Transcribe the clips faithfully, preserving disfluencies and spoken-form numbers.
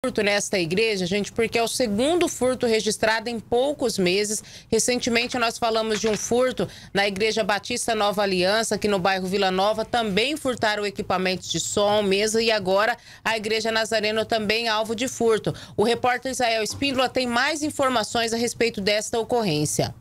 furto nesta igreja, gente, porque é o segundo furto registrado em poucos meses. Recentemente nós falamos de um furto na Igreja Batista Nova Aliança, aqui no bairro Vila Nova. Também furtaram equipamentos de som, mesa, e agora a Igreja Nazareno também alvo de furto. O repórter Israel Espíndola tem mais informações a respeito desta ocorrência.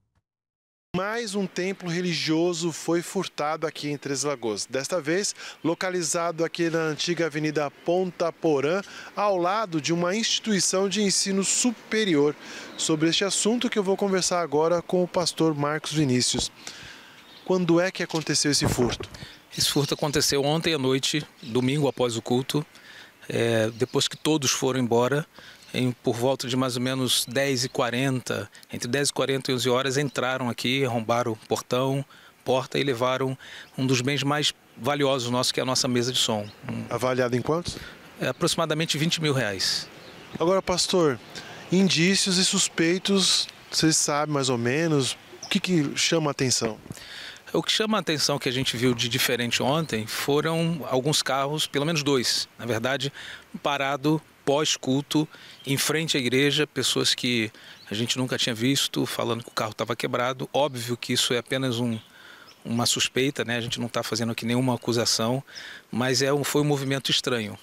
Mais um templo religioso foi furtado aqui em Três Lagoas. Desta vez, localizado aqui na antiga Avenida Ponta Porã, ao lado de uma instituição de ensino superior. Sobre este assunto que eu vou conversar agora com o pastor Marcos Vinícius. Quando é que aconteceu esse furto? Esse furto aconteceu ontem à noite, domingo após o culto, é, depois que todos foram embora. Em, por volta de mais ou menos dez e quarenta, entre dez e quarenta e onze horas, entraram aqui, arrombaram o portão, porta e levaram um dos bens mais valiosos nossos, que é a nossa mesa de som. Avaliado em quantos? É aproximadamente vinte mil reais. Agora, pastor, indícios e suspeitos, vocês sabem mais ou menos o que, que chama a atenção? O que chama a atenção que a gente viu de diferente ontem foram alguns carros, pelo menos dois, na verdade, parado pós-culto, em frente à igreja, pessoas que a gente nunca tinha visto, falando que o carro estava quebrado. Óbvio que isso é apenas um, uma suspeita, né? A gente não está fazendo aqui nenhuma acusação, mas é um, foi um movimento estranho.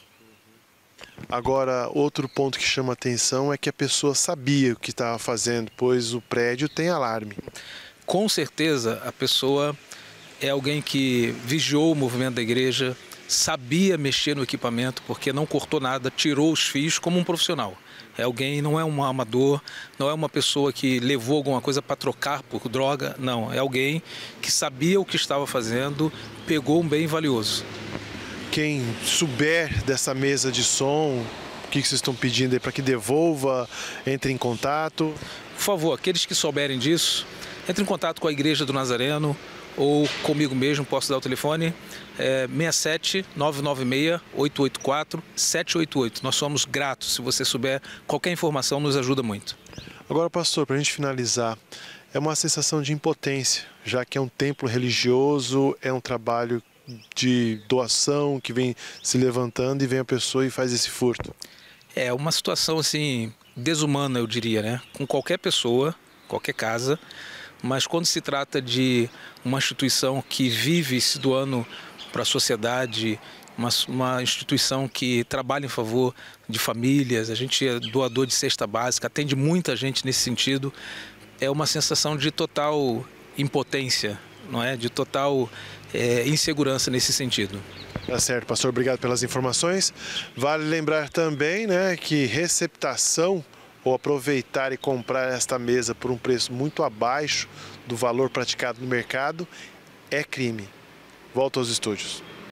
Agora, outro ponto que chama atenção é que a pessoa sabia o que estava fazendo, pois o prédio tem alarme. Com certeza, a pessoa é alguém que vigiou o movimento da igreja, sabia mexer no equipamento, porque não cortou nada, tirou os fios como um profissional. É alguém, não é um amador, não é uma pessoa que levou alguma coisa para trocar por droga, não. É alguém que sabia o que estava fazendo, pegou um bem valioso. Quem souber dessa mesa de som, o que vocês estão pedindo aí para que devolva, entre em contato? Por favor, aqueles que souberem disso, entre em contato com a Igreja do Nazareno, ou comigo mesmo, posso dar o telefone, é seis sete nove nove seis oito oito quatro sete oito oito. Nós somos gratos, se você souber, qualquer informação nos ajuda muito. Agora, pastor, para a gente finalizar, é uma sensação de impotência, já que é um templo religioso, é um trabalho de doação que vem se levantando e vem a pessoa e faz esse furto. É uma situação assim, desumana, eu diria, né? Com qualquer pessoa, qualquer casa. Mas quando se trata de uma instituição que vive se doando para a sociedade, uma, uma instituição que trabalha em favor de famílias, a gente é doador de cesta básica, atende muita gente nesse sentido, é uma sensação de total impotência, não é? De total é, insegurança nesse sentido. Tá certo, pastor, obrigado pelas informações. Vale lembrar também, né, que receptação ou aproveitar e comprar esta mesa por um preço muito abaixo do valor praticado no mercado é crime. Volto aos estúdios.